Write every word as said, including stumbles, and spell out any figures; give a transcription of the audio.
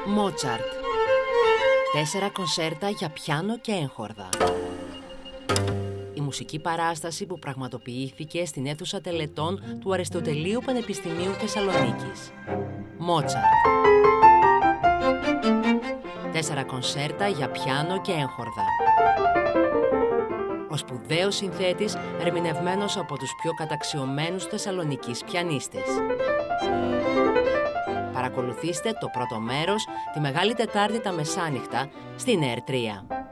Μότσαρτ. Τέσσερα κονσέρτα για πιάνο και έγχορδα. Η μουσική παράσταση που πραγματοποιήθηκε στην αίθουσα τελετών του Αριστοτελείου Πανεπιστημίου Θεσσαλονίκης. Μότσαρτ. Τέσσερα κονσέρτα για πιάνο και έγχορδα. Ο σπουδαίος συνθέτης, ερμηνευμένος από τους πιο καταξιωμένους Θεσσαλονικείς πιανίστες. Παρακολουθήστε το πρώτο μέρος τη Μεγάλη Τετάρτη τα μεσάνυχτα στην ΕΡ τρία.